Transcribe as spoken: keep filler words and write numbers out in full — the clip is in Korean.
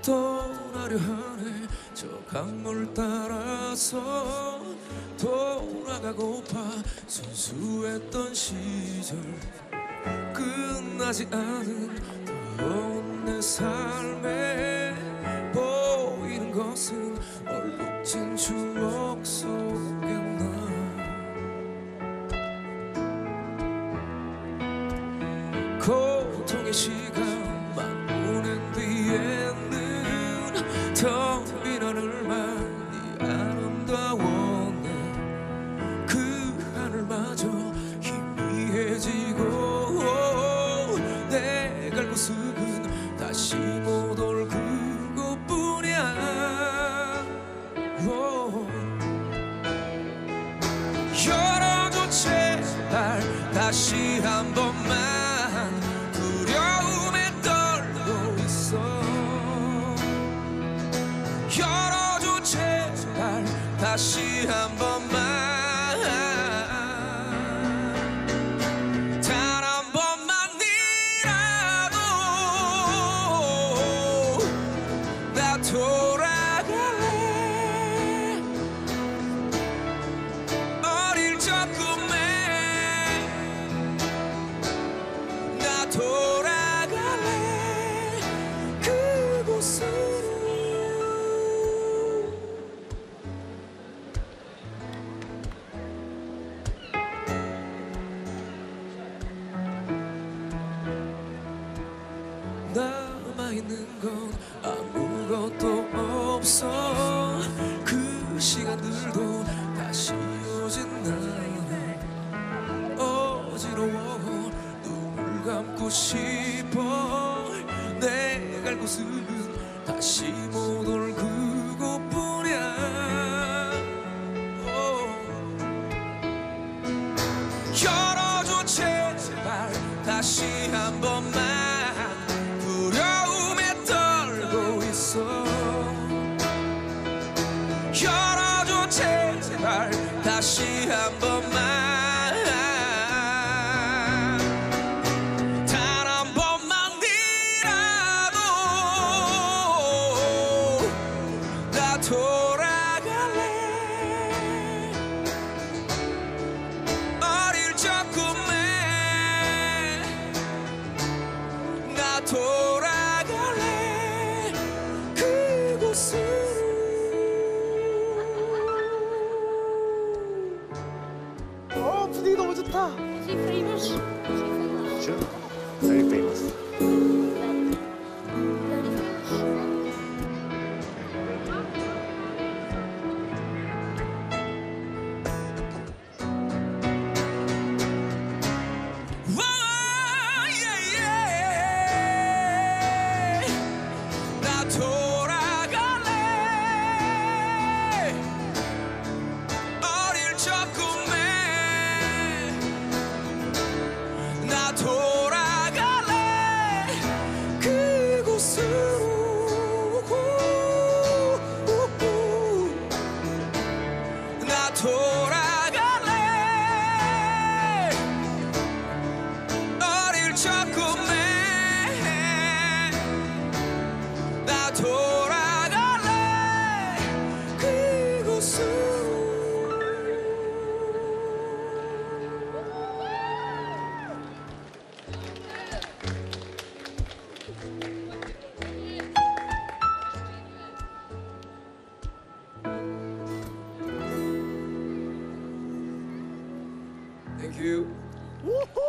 떠나려 하네. 저 강물 따라서 돌아가고파. 순수했던 시절 끝나지 않은 더러운 내 삶에 보이는 것은 얼룩진 추억 속에 나. 고통의 시간만 보낸 뒤에는 텅 빈 하늘만 이 아름다웠네. 그 하늘마저 희미해지고 내 갈 곳은 다시 못 올 그곳뿐이야. 열어줘 제발 다시 한 번만. 두려움에 떨고 있어. 열어줘 제발 다시 한 번만. 단 한 번만이라도 나 돌아갈래. 어릴 적 꿈에 나 돌아갈래. 그곳으로. 남아있는 건 아무것도 없어. 그 시간들도 다시 오진 않아. 어지러워 눈을 감고 싶어. 내 갈 곳은 다시 못 올 그곳뿐이야. 열어줘 제발 다시 한 번만. 두려움에 떨고 있어. 열어줘 제발 다시 한 번만. 단 한 번만이라도 나 돌아갈래. 어릴 적 꿈에 나 돌아갈래. 그곳으로. 어, 분위기 너무 좋다. Is he famous? Is he famous? Sure, very famous. Very, very famous. Oh, yeah, yeah. 나 돌아갈래. 어릴 적 꿈에 나 돌아갈래. 그곳으로. 나 돌아갈래. 어릴 적 꿈에 나 돌아갈래. 그곳으로. Thank you. 우후!